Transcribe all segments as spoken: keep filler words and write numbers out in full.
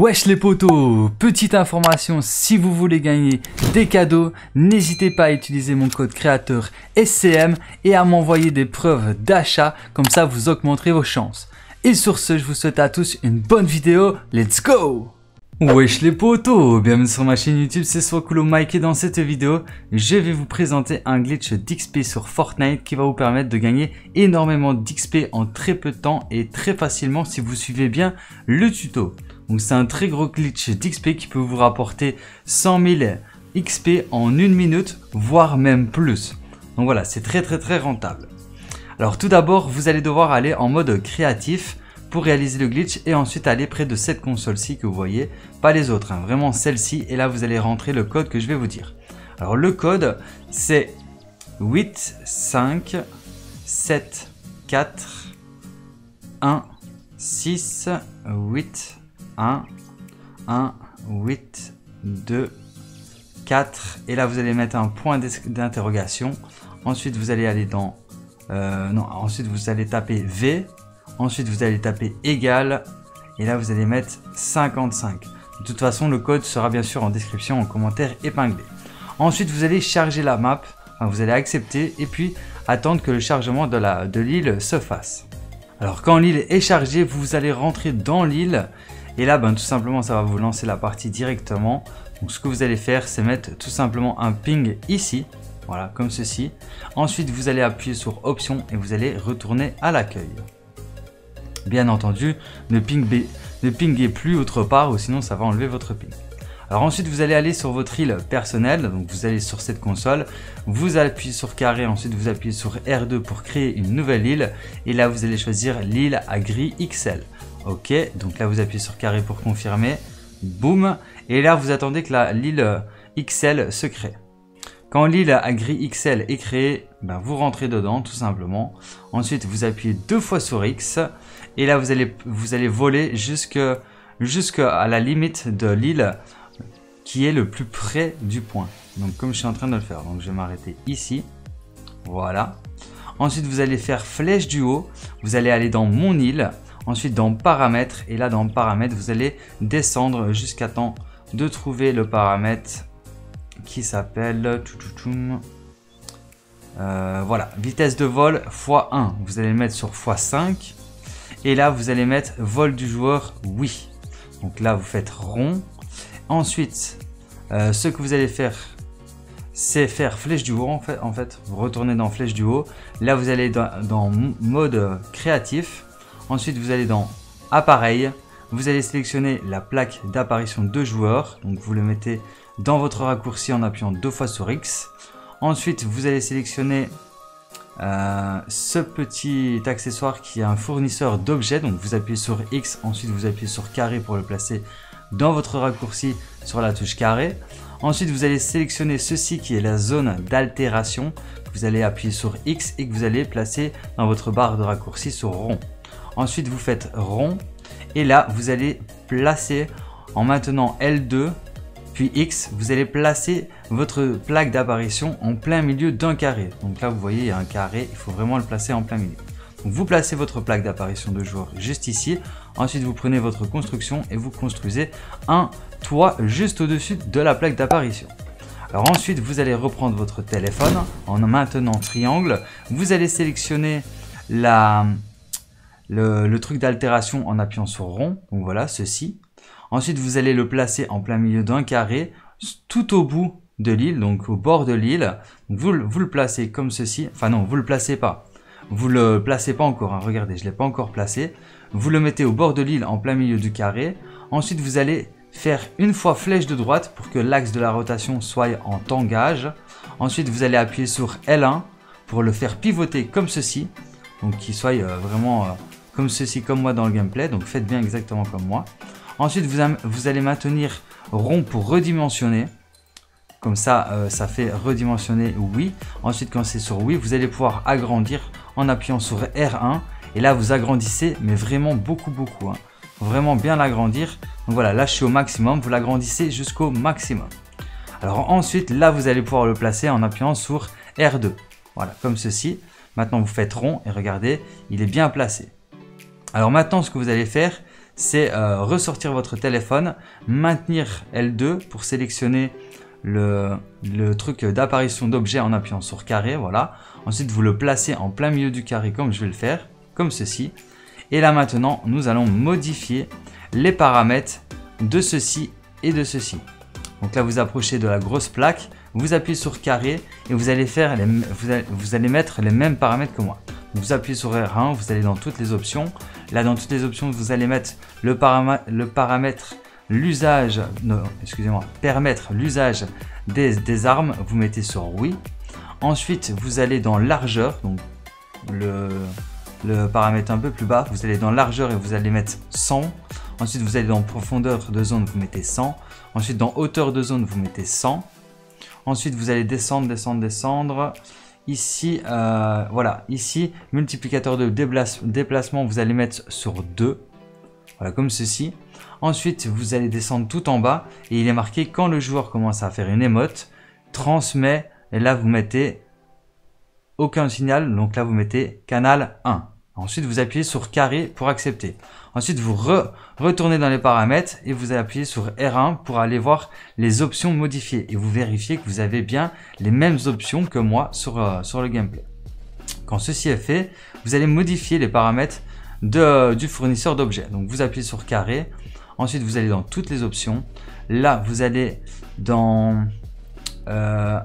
Wesh les potos, petite information, si vous voulez gagner des cadeaux, n'hésitez pas à utiliser mon code créateur S C M et à m'envoyer des preuves d'achat, comme ça vous augmenterez vos chances. Et sur ce, je vous souhaite à tous une bonne vidéo, let's go! Wesh les potos, bienvenue sur ma chaîne YouTube, c'est Swakulo Mike et dans cette vidéo, je vais vous présenter un glitch d'X P sur Fortnite qui va vous permettre de gagner énormément d'X P en très peu de temps et très facilement si vous suivez bien le tuto. Donc c'est un très gros glitch d'X P qui peut vous rapporter cent mille X P en une minute, voire même plus. Donc voilà, c'est très très très rentable. Alors tout d'abord, vous allez devoir aller en mode créatif pour réaliser le glitch et ensuite aller près de cette console-ci que vous voyez, pas les autres, hein, vraiment celle-ci. Et là, vous allez rentrer le code que je vais vous dire. Alors le code, c'est huit cinq sept quatre un six huit un un huit deux quatre. Et là, vous allez mettre un point d'interrogation. Ensuite, vous allez aller dans... Euh, non, ensuite, vous allez taper V. Ensuite, vous allez taper égal et là, vous allez mettre cinquante-cinq. De toute façon, le code sera bien sûr en description, en commentaire épinglé. Ensuite, vous allez charger la map, enfin, vous allez accepter et puis attendre que le chargement de la de l'île se fasse. Alors, quand l'île est chargée, vous allez rentrer dans l'île et là, ben, tout simplement, ça va vous lancer la partie directement. Donc, ce que vous allez faire, c'est mettre tout simplement un ping ici. Voilà, comme ceci. Ensuite, vous allez appuyer sur option et vous allez retourner à l'accueil. Bien entendu, ne pinguez, ne pinguez plus autre part ou sinon ça va enlever votre ping. Alors ensuite, vous allez aller sur votre île personnelle. Donc vous allez sur cette console, vous appuyez sur carré, ensuite vous appuyez sur R deux pour créer une nouvelle île. Et là, vous allez choisir l'île à gris X L. Ok, donc là vous appuyez sur carré pour confirmer. Boum. Et là, vous attendez que l'île X L se crée. Quand l'île à gris X L est créée, ben vous rentrez dedans tout simplement. Ensuite, vous appuyez deux fois sur X. Et là, vous allez, vous allez voler jusqu'à la limite de l'île qui est le plus près du point. Donc, comme je suis en train de le faire. Donc, je vais m'arrêter ici. Voilà. Ensuite, vous allez faire flèche du haut. Vous allez aller dans mon île. Ensuite, dans paramètres. Et là, dans paramètres, vous allez descendre jusqu'à temps de trouver le paramètre qui s'appelle... Euh, voilà. Vitesse de vol fois un. Vous allez le mettre sur fois cinq. Et là, vous allez mettre vol du joueur, oui. Donc là, vous faites rond. Ensuite, euh, ce que vous allez faire, c'est faire flèche du haut. En fait, en fait, vous retournez dans flèche du haut. Là, vous allez dans, dans mode créatif. Ensuite, vous allez dans appareil. Vous allez sélectionner la plaque d'apparition de joueur. Donc, vous le mettez dans votre raccourci en appuyant deux fois sur X. Ensuite, vous allez sélectionner... Euh, ce petit accessoire qui est un fournisseur d'objets. Donc vous appuyez sur X, ensuite vous appuyez sur carré pour le placer dans votre raccourci sur la touche carré. Ensuite vous allez sélectionner ceci qui est la zone d'altération. Vous allez appuyer sur X et que vous allez placer dans votre barre de raccourci sur rond. Ensuite vous faites rond et là vous allez placer en maintenant L deux puis X, vous allez placer votre plaque d'apparition en plein milieu d'un carré. Donc là, vous voyez, il y a un carré, il faut vraiment le placer en plein milieu. Donc vous placez votre plaque d'apparition de joueur juste ici. Ensuite, vous prenez votre construction et vous construisez un toit juste au-dessus de la plaque d'apparition. Alors ensuite, vous allez reprendre votre téléphone en maintenant triangle. Vous allez sélectionner la, le, le truc d'altération en appuyant sur rond. Donc voilà, ceci. Ensuite, vous allez le placer en plein milieu d'un carré, tout au bout de l'île, donc au bord de l'île. Vous, vous le placez comme ceci. Enfin non, vous le placez pas. Vous le placez pas encore. Hein. Regardez, je l'ai pas encore placé. Vous le mettez au bord de l'île en plein milieu du carré. Ensuite, vous allez faire une fois flèche de droite pour que l'axe de la rotation soit en tangage. Ensuite, vous allez appuyer sur L un pour le faire pivoter comme ceci. Donc, qu'il soit euh, vraiment euh, comme ceci, comme moi dans le gameplay. Donc, faites bien exactement comme moi. Ensuite, vous, vous allez maintenir rond pour redimensionner. Comme ça, euh, ça fait redimensionner oui. Ensuite, quand c'est sur oui, vous allez pouvoir agrandir en appuyant sur R un. Et là, vous agrandissez, mais vraiment beaucoup, beaucoup. Hein. Vraiment bien l'agrandir. Donc voilà, là, je suis au maximum. Vous l'agrandissez jusqu'au maximum. Alors ensuite, là, vous allez pouvoir le placer en appuyant sur R deux. Voilà, comme ceci. Maintenant, vous faites rond et regardez, il est bien placé. Alors maintenant, ce que vous allez faire, c'est euh, ressortir votre téléphone, maintenir L deux pour sélectionner le, le truc d'apparition d'objet en appuyant sur carré, voilà. Ensuite, vous le placez en plein milieu du carré comme je vais le faire, comme ceci. Et là maintenant, nous allons modifier les paramètres de ceci et de ceci. Donc là, vous approchez de la grosse plaque, vous appuyez sur carré et vous allez, faire les, vous allez, vous allez mettre les mêmes paramètres que moi. Vous appuyez sur R un, vous allez dans toutes les options. Là, dans toutes les options, vous allez mettre le, paramètre, le paramètre l'usage, non, excusez-moi, permettre l'usage des, des armes. Vous mettez sur oui. Ensuite, vous allez dans largeur, donc le, le paramètre un peu plus bas. Vous allez dans largeur et vous allez mettre cent. Ensuite, vous allez dans profondeur de zone, vous mettez cent. Ensuite, dans hauteur de zone, vous mettez cent. Ensuite, vous allez descendre, descendre, descendre. Ici, euh, voilà, ici, multiplicateur de déplacement, vous allez mettre sur deux. Voilà, comme ceci. Ensuite, vous allez descendre tout en bas et il est marqué quand le joueur commence à faire une émote, transmet, et là, vous mettez aucun signal, donc là, vous mettez canal un. Ensuite, vous appuyez sur carré pour accepter. Ensuite, vous re retournez dans les paramètres et vous appuyez sur R un pour aller voir les options modifiées. Et vous vérifiez que vous avez bien les mêmes options que moi sur, euh, sur le gameplay. Quand ceci est fait, vous allez modifier les paramètres de, du fournisseur d'objets. Donc, vous appuyez sur carré. Ensuite, vous allez dans toutes les options. Là, vous allez dans euh,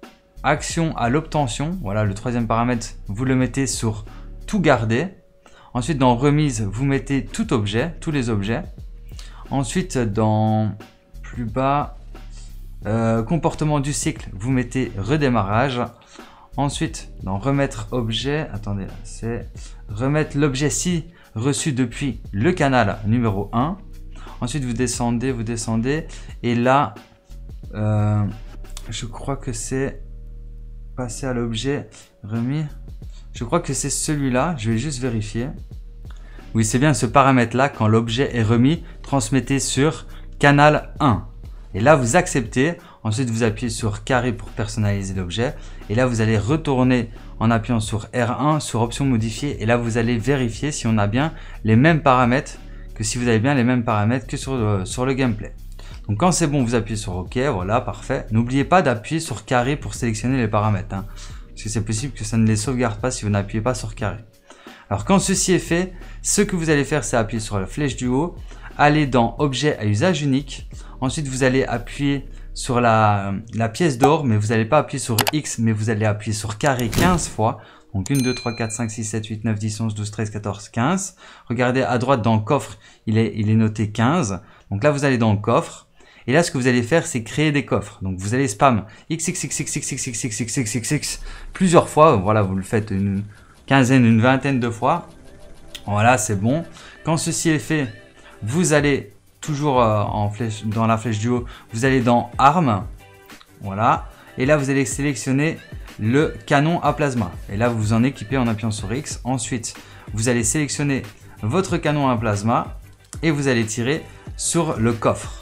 action à l'obtention. Voilà, le troisième paramètre, vous le mettez sur tout garder. Ensuite, dans remise, vous mettez tout objet, tous les objets. Ensuite, dans plus bas, euh, comportement du cycle, vous mettez redémarrage. Ensuite, dans remettre objet, attendez, c'est remettre l'objet si reçu depuis le canal numéro un. Ensuite, vous descendez, vous descendez. Et là, euh, je crois que c'est passer à l'objet remis. Je crois que c'est celui-là, je vais juste vérifier. Oui, c'est bien ce paramètre-là, quand l'objet est remis, transmettez sur canal un. Et là, vous acceptez. Ensuite, vous appuyez sur carré pour personnaliser l'objet. Et là, vous allez retourner en appuyant sur R un, sur option modifier. Et là, vous allez vérifier si on a bien les mêmes paramètres, que si vous avez bien les mêmes paramètres que sur le, sur le gameplay. Donc, quand c'est bon, vous appuyez sur OK, voilà, parfait. N'oubliez pas d'appuyer sur carré pour sélectionner les paramètres, hein. Parce que c'est possible que ça ne les sauvegarde pas si vous n'appuyez pas sur carré. Alors quand ceci est fait, ce que vous allez faire, c'est appuyer sur la flèche du haut, aller dans objet à usage unique. Ensuite, vous allez appuyer sur la, la pièce d'or, mais vous n'allez pas appuyer sur X, mais vous allez appuyer sur carré quinze fois. Donc un, deux, trois, quatre, cinq, six, sept, huit, neuf, dix, onze, douze, treize, quatorze, quinze. Regardez à droite dans le coffre, il est, il est noté quinze. Donc là, vous allez dans le coffre. Et là, ce que vous allez faire, c'est créer des coffres. Donc, vous allez spam x x x x x x x x x x x plusieurs fois. Voilà, vous le faites une quinzaine, une vingtaine de fois. Voilà, c'est bon. Quand ceci est fait, vous allez toujours euh, en flèche, dans la flèche du haut, vous allez dans armes. Voilà. Et là, vous allez sélectionner le canon à plasma. Et là, vous vous en équipez en appuyant sur X. Ensuite, vous allez sélectionner votre canon à plasma et vous allez tirer sur le coffre.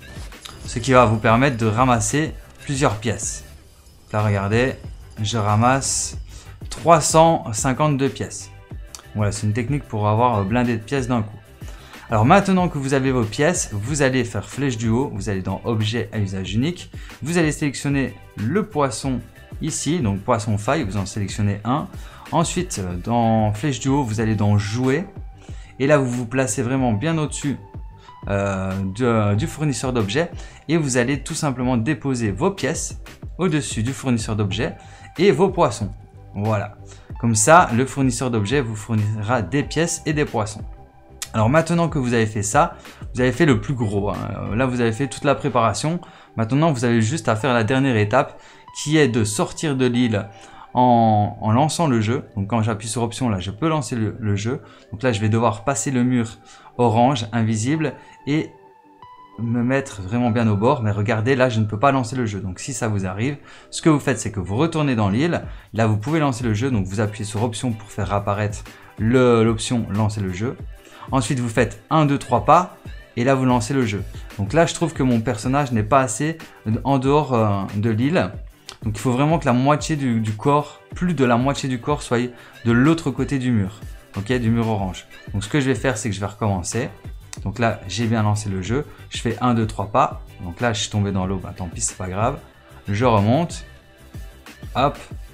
Ce qui va vous permettre de ramasser plusieurs pièces. Là, regardez, je ramasse trois cent cinquante-deux pièces. Voilà, c'est une technique pour avoir blindé de pièces d'un coup. Alors maintenant que vous avez vos pièces, vous allez faire flèche du haut, vous allez dans objet à usage unique, vous allez sélectionner le poisson ici, donc poisson faille, vous en sélectionnez un. Ensuite, dans flèche du haut, vous allez dans jouer, et là vous vous placez vraiment bien au-dessus Euh, du, euh, du fournisseur d'objets et vous allez tout simplement déposer vos pièces au-dessus du fournisseur d'objets et vos poissons. Voilà, comme ça le fournisseur d'objets vous fournira des pièces et des poissons. Alors maintenant que vous avez fait ça, vous avez fait le plus gros, hein. Là vous avez fait toute la préparation. Maintenant vous avez juste à faire la dernière étape qui est de sortir de l'île en, en lançant le jeu. Donc quand j'appuie sur option, là je peux lancer le, le jeu. Donc là je vais devoir passer le mur orange, invisible, et me mettre vraiment bien au bord. Mais regardez, là je ne peux pas lancer le jeu. Donc si ça vous arrive, ce que vous faites, c'est que vous retournez dans l'île. Là vous pouvez lancer le jeu, donc vous appuyez sur option pour faire apparaître l'option lancer le jeu. Ensuite vous faites un, deux, trois pas et là vous lancez le jeu. Donc là je trouve que mon personnage n'est pas assez en dehors euh, de l'île. Donc il faut vraiment que la moitié du, du corps, plus de la moitié du corps soit de l'autre côté du mur. Ok, du mur orange. Donc ce que je vais faire, c'est que je vais recommencer. Donc là, j'ai bien lancé le jeu. Je fais un, deux, trois pas. Donc là, je suis tombé dans l'eau. Bah, tant pis, c'est pas grave. Je remonte. Hop.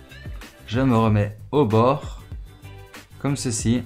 Je me remets au bord. Comme ceci.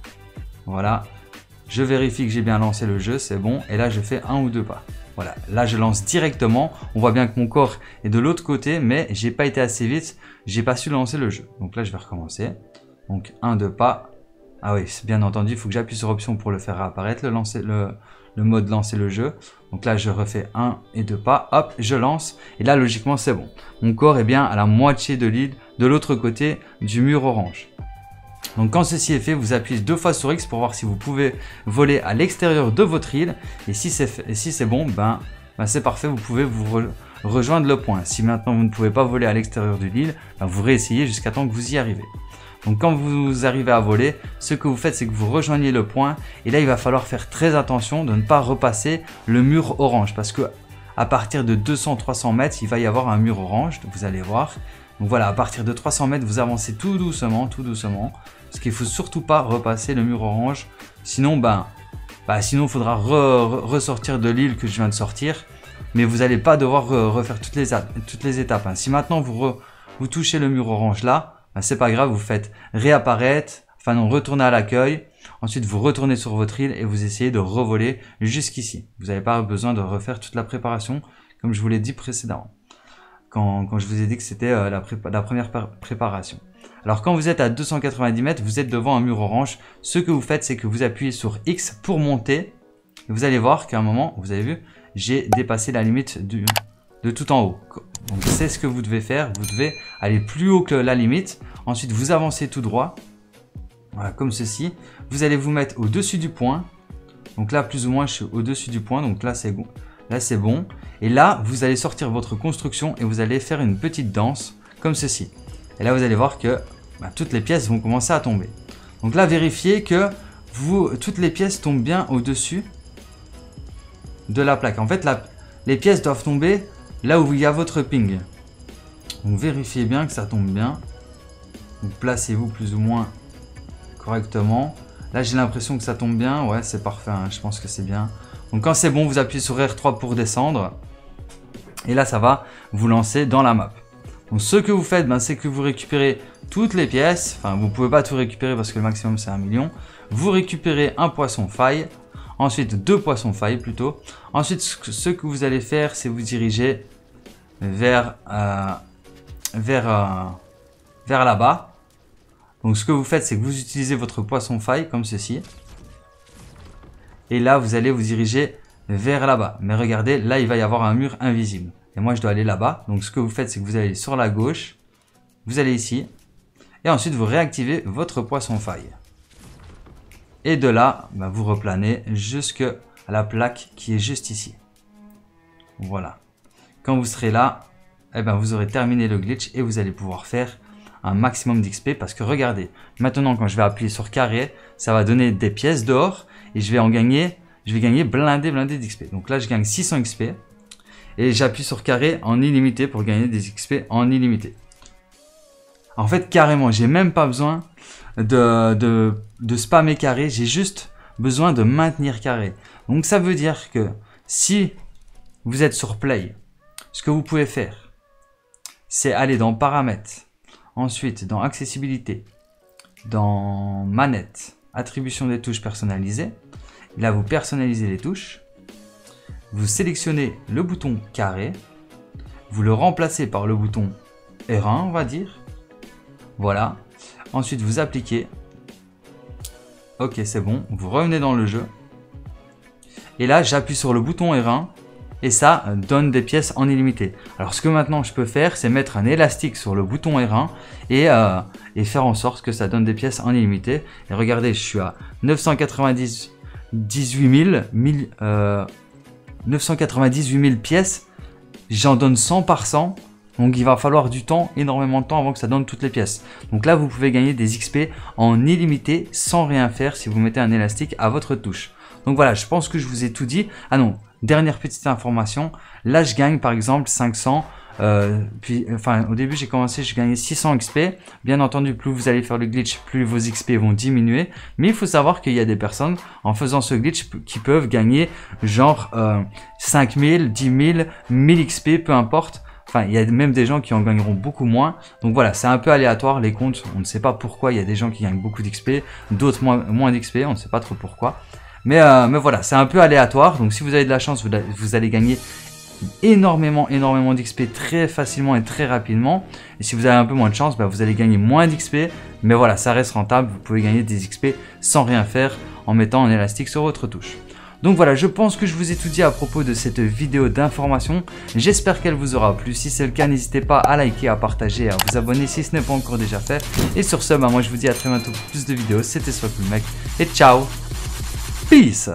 Voilà. Je vérifie que j'ai bien lancé le jeu. C'est bon. Et là, je fais un ou deux pas. Voilà. Là, je lance directement. On voit bien que mon corps est de l'autre côté. Mais j'ai pas été assez vite. J'ai pas su lancer le jeu. Donc là, je vais recommencer. Donc un, deux pas. Ah oui, bien entendu, il faut que j'appuie sur option pour le faire apparaître, le, lancer, le, le mode lancer le jeu. Donc là, je refais un et deux pas, hop, je lance. Et là, logiquement, c'est bon. Mon corps est bien à la moitié de l'île, de l'autre côté du mur orange. Donc quand ceci est fait, vous appuyez deux fois sur X pour voir si vous pouvez voler à l'extérieur de votre île. Et si c'est si c'est bon, ben, ben c'est parfait, vous pouvez vous re, rejoindre le point. Si maintenant vous ne pouvez pas voler à l'extérieur de l'île, ben, vous réessayez jusqu'à temps que vous y arrivez. Donc quand vous arrivez à voler, ce que vous faites, c'est que vous rejoignez le point. Et là, il va falloir faire très attention de ne pas repasser le mur orange. Parce que à partir de deux cents à trois cents mètres, il va y avoir un mur orange. Vous allez voir. Donc voilà, à partir de trois cents mètres, vous avancez tout doucement, tout doucement. Parce qu'il ne faut surtout pas repasser le mur orange. Sinon, ben, ben sinon, il faudra re, re, ressortir de l'île que je viens de sortir. Mais vous n'allez pas devoir re, refaire toutes les, toutes les étapes. Hein. Si maintenant vous, re, vous touchez le mur orange là, ben c'est pas grave, vous faites réapparaître, enfin non, retourner à l'accueil, ensuite vous retournez sur votre île et vous essayez de revoler jusqu'ici. Vous n'avez pas besoin de refaire toute la préparation, comme je vous l'ai dit précédemment, quand, quand je vous ai dit que c'était euh, la, la première préparation. Alors quand vous êtes à deux cent quatre-vingt-dix mètres, vous êtes devant un mur orange, ce que vous faites, c'est que vous appuyez sur X pour monter, et vous allez voir qu'à un moment, vous avez vu, j'ai dépassé la limite du, de tout en haut. Donc c'est ce que vous devez faire, vous devez aller plus haut que la limite, ensuite vous avancez tout droit, voilà, comme ceci, vous allez vous mettre au-dessus du point, donc là plus ou moins je suis au-dessus du point, donc là c'est bon, là c'est bon, et là vous allez sortir votre construction et vous allez faire une petite danse, comme ceci, et là vous allez voir que bah, toutes les pièces vont commencer à tomber, donc là vérifiez que vous, toutes les pièces tombent bien au-dessus de la plaque, en fait la, les pièces doivent tomber là où il y a votre ping. Donc vérifiez bien que ça tombe bien. Donc placez-vous plus ou moins correctement. Là j'ai l'impression que ça tombe bien. Ouais, c'est parfait, hein. Je pense que c'est bien. Donc quand c'est bon, vous appuyez sur R trois pour descendre. Et là ça va vous lancer dans la map. Donc ce que vous faites, ben, c'est que vous récupérez toutes les pièces. Enfin, vous ne pouvez pas tout récupérer parce que le maximum c'est un million. Vous récupérez un poisson faille. Ensuite deux poissons faille plutôt. Ensuite ce que vous allez faire, c'est vous diriger vers, euh, vers, euh, vers là-bas. Donc ce que vous faites, c'est que vous utilisez votre poisson faille comme ceci. Et là, vous allez vous diriger vers là-bas. Mais regardez, là, il va y avoir un mur invisible. Et moi, je dois aller là-bas. Donc ce que vous faites, c'est que vous allez sur la gauche. Vous allez ici. Et ensuite, vous réactivez votre poisson faille. Et de là, bah, vous replanez jusqu'à la plaque qui est juste ici. Voilà. Quand vous serez là, eh ben, vous aurez terminé le glitch et vous allez pouvoir faire un maximum d'X P. Parce que regardez, maintenant quand je vais appuyer sur carré, ça va donner des pièces dehors et je vais en gagner, je vais gagner blindé, blindé d'X P. Donc là, je gagne six cents X P et j'appuie sur carré en illimité pour gagner des X P en illimité. En fait, carrément, j'ai même pas besoin de, de, de spammer carré, j'ai juste besoin de maintenir carré. Donc ça veut dire que si vous êtes sur Play, ce que vous pouvez faire, c'est aller dans Paramètres, ensuite dans Accessibilité, dans Manette, Attribution des touches personnalisées. Là, vous personnalisez les touches. Vous sélectionnez le bouton carré. Vous le remplacez par le bouton R un, on va dire. Voilà. Ensuite, vous appliquez. Ok, c'est bon. Vous revenez dans le jeu. Et là, j'appuie sur le bouton R un. Et ça donne des pièces en illimité. Alors ce que maintenant je peux faire, c'est mettre un élastique sur le bouton R un et, euh, et faire en sorte que ça donne des pièces en illimité. Et regardez, je suis à neuf cent quatre-vingt-dix-huit mille, euh, neuf cent quatre-vingt-dix-huit mille pièces. J'en donne cent par cent. Donc il va falloir du temps, énormément de temps avant que ça donne toutes les pièces. Donc là, vous pouvez gagner des X P en illimité sans rien faire si vous mettez un élastique à votre touche. Donc voilà, je pense que je vous ai tout dit. Ah non, dernière petite information. Là, je gagne par exemple cinq cents Euh, puis, enfin, au début, j'ai commencé, je gagnais six cents X P. Bien entendu, plus vous allez faire le glitch, plus vos X P vont diminuer. Mais il faut savoir qu'il y a des personnes, en faisant ce glitch, qui peuvent gagner genre euh, cinq mille, dix mille, mille X P, peu importe. Enfin, il y a même des gens qui en gagneront beaucoup moins. Donc voilà, c'est un peu aléatoire les comptes. On ne sait pas pourquoi. Il y a des gens qui gagnent beaucoup d'X P, d'autres moins, moins d'X P. On ne sait pas trop pourquoi. Mais, euh, mais voilà, c'est un peu aléatoire. Donc si vous avez de la chance, vous, vous allez gagner énormément, énormément d'X P très facilement et très rapidement. Et si vous avez un peu moins de chance, bah, vous allez gagner moins d'X P. Mais voilà, ça reste rentable. Vous pouvez gagner des X P sans rien faire en mettant un élastique sur votre touche. Donc voilà, je pense que je vous ai tout dit à propos de cette vidéo d'information. J'espère qu'elle vous aura plu. Si c'est le cas, n'hésitez pas à liker, à partager, à vous abonner si ce n'est pas encore déjà fait. Et sur ce, bah moi je vous dis à très bientôt pour plus de vidéos. C'était SwagCoolMec et ciao. Peace.